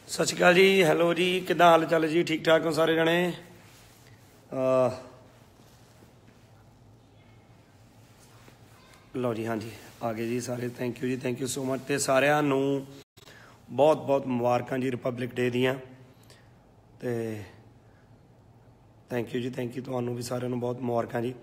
सत श्री अकाल जी, हैलो जी, किदा हाल चाल जी? ठीक ठाक हो सारे जने? लो जी, हाँ जी, आ गए जी सारे। थैंक यू जी, थैंक यू सो मच। तो सारिਆਂ ਨੂੰ बहुत बहुत मुबारकां जी रिपब्लिक डे ਦੀਆਂ। ਤੇ थैंक यू जी, थैंक यू ਤੁਹਾਨੂੰ ਵੀ ਸਾਰਿਆਂ ਨੂੰ बहुत मुबारकां जी।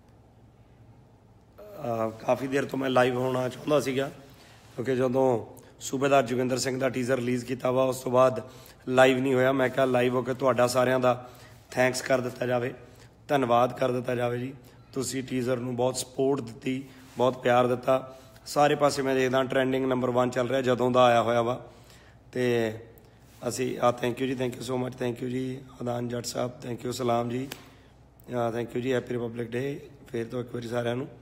काफ़ी देर तो मैं लाइव होना चाहता ਸੀਗਾ क्योंकि ਜਦੋਂ सूबेदार जोगिंदर सिंह का टीज़र रिलीज़ किया वा उस तो बाद लाइव नहीं होया। मैं क्या लाइव होकर तुहाडा सारिਆਂ ਦਾ थैंक्स कर दिता जाए, धन्यवाद कर दिता जाए जी। तुसी टीज़र नूं बहुत सपोर्ट दी, बहुत प्यार दिता। सारे पासे मैं देखदा ट्रेंडिंग नंबर 1 चल रहा जदों दा आया होया वा। ते असी थैंक यू जी, thank you so much, thank you जी अदान जट साहब, थैंक यू सलाम जी, थैंक यू जी। हैप्पी रिपब्लिक डे फिर तो एक बार सारिਆਂ ਨੂੰ।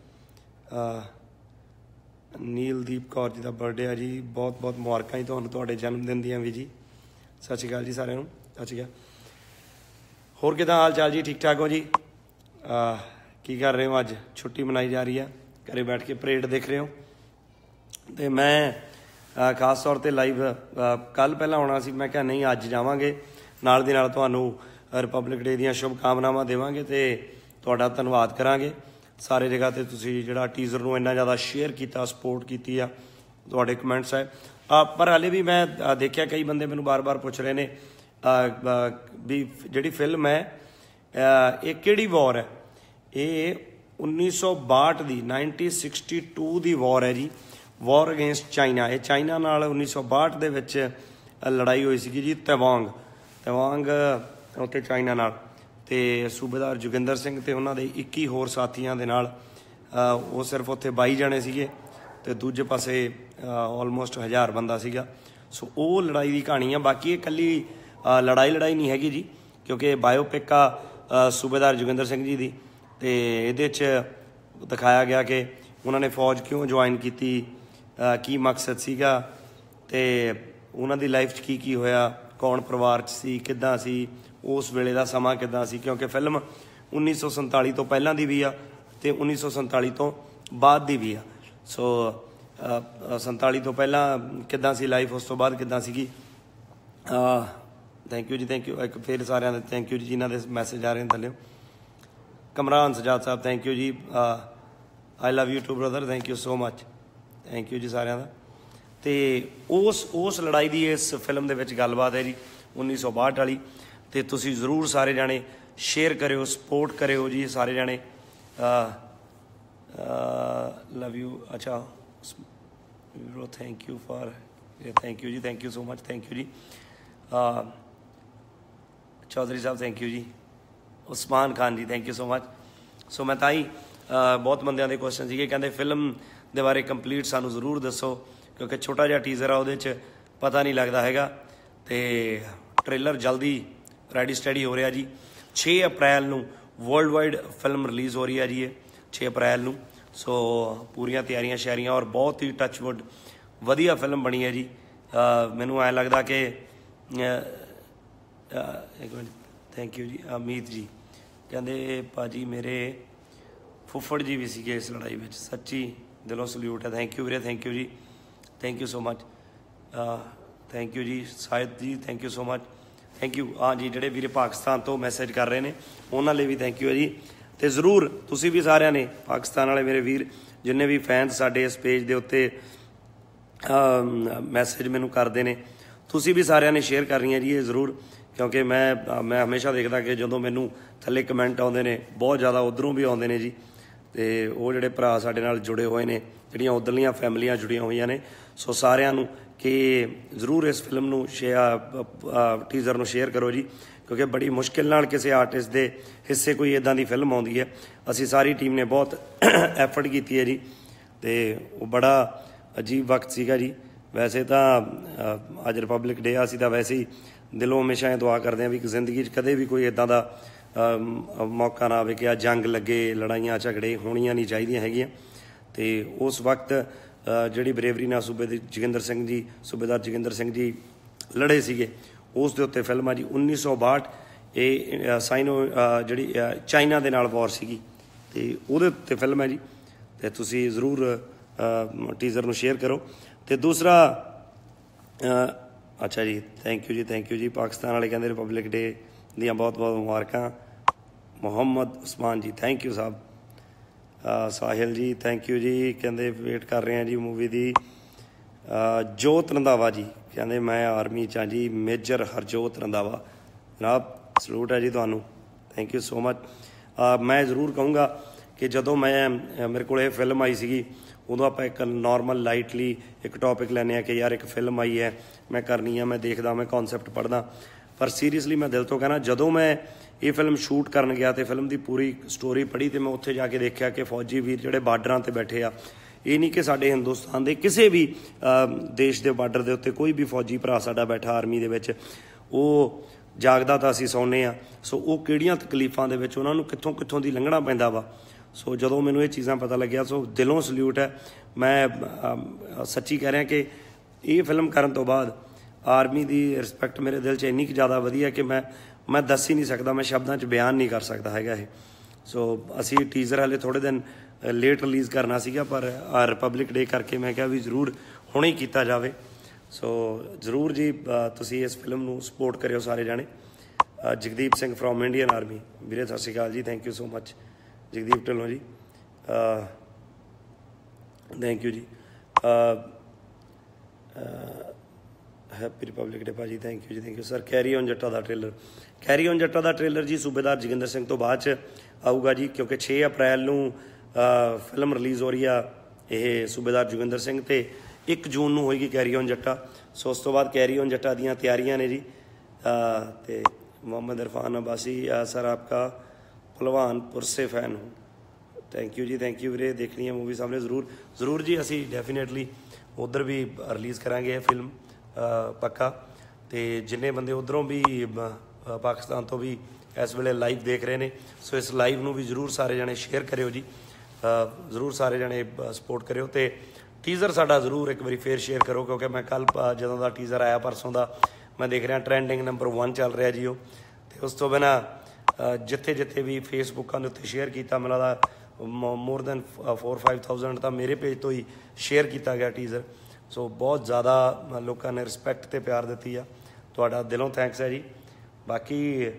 नीलदीप कौर जी का बर्थडे है जी, बहुत बहुत मुबारकां जी तुहानूं तुहाडे जन्मदिन दियां भी जी। सत श्री अकाल जी सारिਆਂ ਨੂੰ, सत श्री अकाल। होर किदां हाल चाल जी? ठीक ठाक हो जी? की कर रहे हो? अज छुट्टी मनाई जा रही है, घरे बैठ के परेड देख रहे हो। तो मैं खास तौर पर लाइव कल पहला आना सी, मैं क्या नहीं अज जावांगे, नाल दी नाल तुहानूं रिपब्लिक डे दियां शुभकामनावां देवांगे ते तुहाडा धन्नवाद करांगे। सारे जगह ते तुसी जिहड़ा टीज़र नूं इन्ना ज़्यादा शेयर किया, सपोर्ट की आ, तुहाडे कमेंट्स है। पर हाले भी मैं देखिया कई बंदे मैनूं बार बार पुछ रहे ने भी जिहड़ी फिल्म है ये किहड़ी वॉर है। ये 1962 दी 1962 दी वॉर है जी, वॉर अगेंस्ट चाइना। ये चाइना नाल 1962 दे विच लड़ाई हुई सी जी, तवांग उत्ते चाइना नाल। तो सूबेदार जोगिंदर सिंह ते उन्होंने 21 होर साथियों के नाल वो सिर्फ उत्थे 22 जने सीगे ते दूजे पासे ऑलमोस्ट 1000 बंदा सीगा। सो वो लड़ाई की कहानी है। बाकी ये कली लड़ाई नहीं हैगी जी, क्योंकि बायोपिक आ सूबेदार जोगिंदर सिंह जी की। तो ये दिखाया गया कि उन्होंने फौज क्यों ज्वाइन की मकसद सीगा, ते उन्होंने लाइफ की होया, कौन परिवार सी, किदां सी, उस वेले का समा किदां सी। क्योंकि फिल्म 1947 तो पहलां दी भी आ ते 1947 तो बाद दी भी आ। सो 47 तो पहलां किदां सी लाइफ, उस तो बाद किदां सीगी। थैंक यू जी, थैंक यू एक फिर सारिਆਂ ਦੇ थैंक यू जी जिन्हों के मैसेज आ रहे हैं थल्ले। कमरान सजाद साहब थैंक यू जी, I love you too brother, thank you so much, thank you जी सारिਆਂ ਦਾ। तो उस लड़ाई की इस फिल्म के विच गलबात है जी 1962 वाली। तो तुसी जरूर सारे जाने शेयर करो, सपोर्ट करो जी सारे जाने। लव यू, अच्छा bro, thank you for, thank you जी, thank you so much, thank you जी। चौधरी साहब थैंक यू जी। उस्मान खान जी thank you so much. So मैं ताई बहुत बंदियां दे क्वेश्चन सीगे, कहंदे फिल्म दे बारे कंप्लीट सानू जरूर दसो, क्योंकि छोटा जिहा टीज़र आ उहदे च पता नहीं लगता हैगा। तो ट्रेलर जल्दी रेडी स्टडी हो रहा जी। 6 अप्रैल नूं वर्ल्ड वाइड फिल्म रिलीज़ हो रही है जी, ये 6 अप्रैल नूं। सो पूरियां तैयारियां शैरियां और बहुत ही टचवुड वधिया फिल्म बनी है जी। मैनूं ऐ लगदा कि एक मिनट, थैंक यू जी। अमीत जी कहंदे भाजी मेरे फुफड़ जी भी सीगे इस लड़ाई में, सच्ची दिलों सल्यूट है। थैंक यू वीरे, थैंक यू जी, thank you so much, thank you जी। शायद जी thank you so much, thank you. हाँ जी, जोड़े वीरे पाकिस्तान तो मैसेज कर रहे हैं उन्होंने भी थैंक यू है जी। तो जरूर तुसी भी सारिਆਂ ने पाकिस्तान वाले मेरे वीर जिन्ने भी फैंस साडे इस पेज के उत्ते मैसेज मैनू करते हैं, तुसी भी सारिਆਂ ने शेयर करनी है जी ये जरूर। क्योंकि मैं हमेशा देखता कि जो मैनू थले कमेंट आते हैं बहुत ज़्यादा उधरों भी आते हैं जी। तो वो जोड़े भरा साडे नाल जुड़े हुए हैं, जिहड़ियां उधरलियां फैमिलियां जुड़ियां हुई ने। सो सारिਆਂ ਨੂੰ कि जरूर इस फिल्म नूं टीज़र नूं शेयर करो जी, क्योंकि बड़ी मुश्किल नाल किसी आर्टिस्ट के हिस्से कोई इदां दी फिल्म आउंदी है। असी सारी टीम ने बहुत एफर्ट की है जी, तो वो बड़ा अजीब वक्त सीगा जी। वैसे तो अज रिपब्लिक डे असी तो वैसे ही दिलों हमेशा ये दुआ करते हैं भी जिंदगी कदे भी कोई इदां दा मौका ना आवे कि आ जंग लगे, लड़ाइयां झगड़े होणियां नहीं चाहिदियां हैगियां। तो उस वक्त जिहड़ी बरेवरी नाल जोगिंदर सिंह जी, सूबेदार जोगिंदर सिंह जी लड़े सीगे, उस दे उत्ते फिल्म आ जी 1962। ये साइनो जिहड़ी चाइना दे नाल वॉर सीगी, ते उहदे उत्ते फिल्म है जी। तो तुसी जरूर टीज़र नूं शेयर करो। तो दूसरा अच्छा जी, थैंक यू जी। पाकिस्तान वाले कहते रिपब्लिक डे दियां बहुत बहुत मुबारकां। मुहम्मद उस्मान जी थैंक यू साहब। साहिल जी थैंक यू जी, कहते वेट कर रहे हैं जी मूवी दी। जोत रंधावा जी कहते मैं आर्मी च हाँ जी, मेजर हरजोत रंधावा जनाब, सलूट है जी तुहानू, थैंक यू सो मच। मैं ज़रूर कहूँगा कि जदों मैं मेरे को फिल्म आई सी उदों आप एक नॉर्मल लाइटली एक टॉपिक लैने कि यार एक फिल्म आई है, मैं करनी है, मैं देखदा, मैं कॉन्सैप्ट पढ़दा, पर सीरीयसली मैं दिल तो कहना जदों मैं ये फिल्म शूट करन गया तो फिल्म की पूरी स्टोरी पढ़ी तो मैं उत्थे जाके देखा कि फौजी वीर जिहड़े बार्डरां ते बैठे आ, ये नहीं कि साडे हिंदुस्तान के किसी भी देश के बार्डर के उत्ते कोई भी फौजी भरा साडा बैठा आर्मी दे विच वो जागदा तां असीं सौने आ, सो वो किहड़ियां तकलीफां दे विच उन्हां नूं कित्थों कित्थों दी लंघना पैंदा वा। सो जदों मैनूं ये चीज़ां पता लग्या सो दिलों सल्यूट है। मैं सच्ची कह रहा कि ये फिल्म करन तो बाद आर्मी की रिस्पैक्ट मेरे दिल च इन्नी ज़्यादा वधी है कि मैं दस ही नहीं सकता, मैं शब्दों च बयान नहीं कर सकता हैगा ये। सो असी टीज़र हाले थोड़े दिन लेट रिलीज़ करना सीगा, पर रिपब्लिक डे करके मैं क्या भी जरूर हुणे ही किया जाए। सो जरूर जी तुसी इस फिल्म नूं सपोर्ट करियो सारे जाने। Jagdeep Singh from Indian army वीरे सत श्री अकाल जी, thank you so much Jagdeep Dhillon ji, thank you जी। हैप्पी रिपब्लिक डे भाजी, thank you sir. Carry On Jatta का ट्रेलर जी सूबेदार जोगिंदर सिंह तो बाद च आऊगा जी, क्योंकि 6 अप्रैल नूं फिल्म रिलीज़ हो रही है ये सूबेदार जोगिंदर सिंह, तो 1 जून नूं होएगी कैरी ऑन जट्टा। सो उस तो बाद कैरी ऑन जट्टा दीयां तैयारियां ने जी। तो मोहम्मद इरफान अब्बासी सर आपका भलवानपुर से फैन हूँ, थैंक यू वीरे, देखनी है मूवी सामने ज़रूर जी। असी डेफिनेटली उधर भी रिलीज़ करांगे फिल्म पक्का। तो जिन्ने बंदे उधरों भी पाकिस्तान तो भी इस वेले लाइव देख रहे हैं, सो इस लाइव नूं भी जरूर सारे जने शेयर करियो जी, जरूर सारे जने सपोर्ट करियो। तो टीज़र साडा जरूर एक बारी फिर शेयर करो, क्योंकि मैं कल जदों दा टीज़र आया परसों का मैं देख रहा ट्रेंडिंग नंबर 1 चल रहा जी। तो उस तो बिना जिथे जिथे भी फेसबुक के उत्ते शेयर किया, मैं लगता मोर दैन 4-5,000 तो मेरे पेज तो ही शेयर किया गया टीज़र। सो बहुत ज़्यादा लोगों ने रिस्पैक्ट तो प्यार दी है, तुहाडा दिलों थैंक्स है जी। बाकी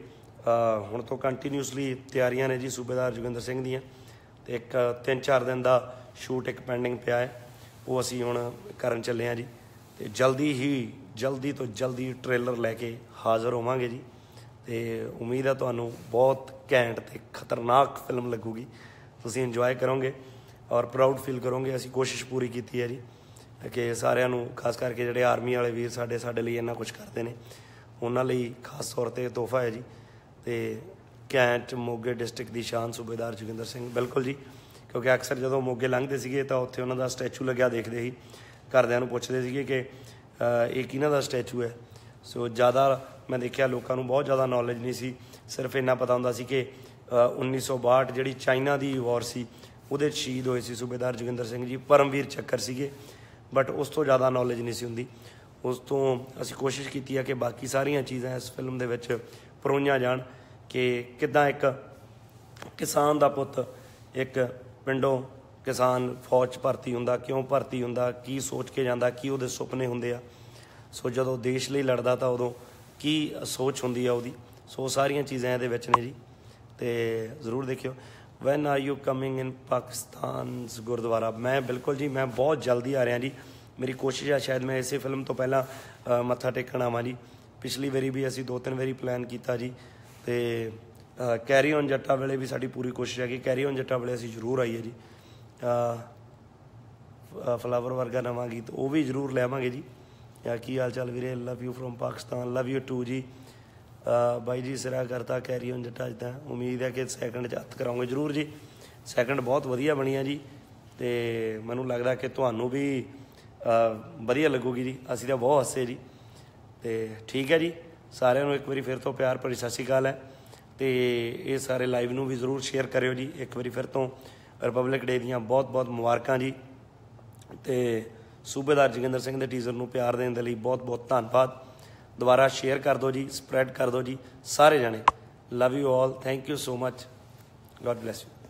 हुण तो कंटीन्यूसली तैयारियां ने जी सूबेदार जोगिंदर सिंह दियां, तो एक 3-4 दिन का शूट एक पेंडिंग पिया है, वो असी हुण करन चले हैं जी। तो जल्दी तो जल्दी ट्रेलर लैके हाज़र होवांगे जी। तो उम्मीद है तुहानूं बहुत घैंट ते खतरनाक फिल्म लगूगी, तुसीं इंजॉय करोगे और प्राउड फील करोगे। असी कोशिश पूरी की है जी कि सारिਆਂ ਨੂੰ खास करके ਜਿਹੜੇ आर्मी वाले वीर ਸਾਡੇ ਲਈ ਇੰਨਾ ਕੁਝ ਕਰਦੇ ਨੇ, ਉਹਨਾਂ ਲਈ खास तौर पर ਤੋਹਫਾ है जी। तो ਘੈਂਟ ਮੋਗੇ डिस्ट्रिक्ट की शान सूबेदार जोगिंदर सिंह, बिल्कुल जी, क्योंकि अक्सर जो मोगे लंघते ਸੀਗੇ ਤਾਂ ਉੱਥੇ ਉਹਨਾਂ ਦਾ स्टैचू ਲੱਗਿਆ देखते ही घरदिਆਂ ਨੂੰ ਪੁੱਛਦੇ ਸੀਗੇ कि ਇਹ ਕਿਹਨਾਂ ਦਾ स्टैचू है। सो ज़्यादा मैं देखा लोगों को बहुत ज़्यादा नॉलेज नहीं सी, सिर्फ इन्ना पता होंदा सी कि 1962 जी चाइना की वॉर सी वो शहीद होए सी सूबेदार जोगिंदर सिंह जी, परमवीर चक्कर सीगे, बट उस तो ज़्यादा नॉलेज नहीं सी हुंदी। उस तो असी कोशिश की है कि बाकी सारिया चीज़ां इस फिल्म दे विच परोईयां जाण कि किद्दां एक किसान दा पुत्त एक पिंडों किसान फौज भर्ती हुंदा, क्यों भर्ती हुंदा, की सोच के जांदा, की उहदे सुपने हुंदे आ। सो जदों देश लई लड़दा तां उदों की सोच हुंदी आ उहदी। सो सारिया चीज़ां इहदे विच ने जी, तो ज़रूर देखियो। When are you coming in Pakistan gurdwara, मैं बिल्कुल जी मैं बहुत जल्दी आ रहा जी। मेरी कोशिश है शायद मैं इसे फिल्म तो पहला मत्था टेकन आवां जी। पिछली वारी भी असी 2-3 वारी प्लान किया जी, तो कैरी ऑन जट्टा वेले भी साडी पूरी कोशिश है कि कैरी ऑन जट्टा वेले असी जरूर आईए जी। फ्लावर वर्गा नवां गीत वो भी जरूर लियावांगे जी। की हाल चाल वीरे, love you from Pakistan, love you too जी। बाई जी सिरा करता कैरी ऑन जट्टा जिदा, उम्मीद है कि सैकंड च हत्थ कराओगे जरूर जी। सैकंड बहुत वधिया बनी है जी, तो मैनूं लगदा कि तुहानूं भी वधिया लगूगी जी। असीं तां बहुत हੱਸੇ जी। तो ठीक है जी, सारिਆਂ ਨੂੰ एक बारी फिर तो प्यार भरी सत श्री अकाल है। तो ये सारे लाइव नूं भी जरूर शेयर करियो जी। एक बारी फिर तो रिपब्लिक डे दीयां बहुत बहुत मुबारकां जी। तो सूबेदार जोगिंदर सिंह के टीज़र नूं प्यार देने के लिए बहुत बहुत धन्नवाद। दोबारा शेयर कर दो जी, स्प्रैड कर दो जी सारे जने। Love you all, thank you so much, god bless you.